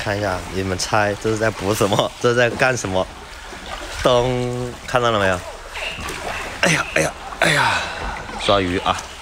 看一下，你们猜这是在捕什么？这是在干什么？噔，看到了没有？哎呀，哎呀，哎呀，抓鱼啊！